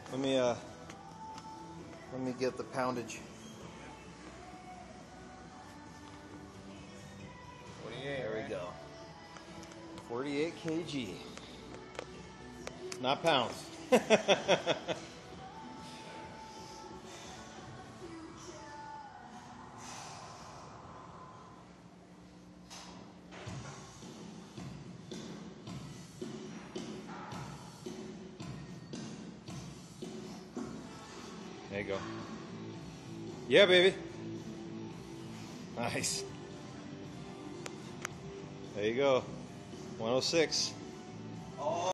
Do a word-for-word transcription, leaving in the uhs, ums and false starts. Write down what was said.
Let me uh let me get the poundage. There we go. forty-eight kilograms. Not pounds. There you go. Yeah, baby. Nice. There you go. one oh six.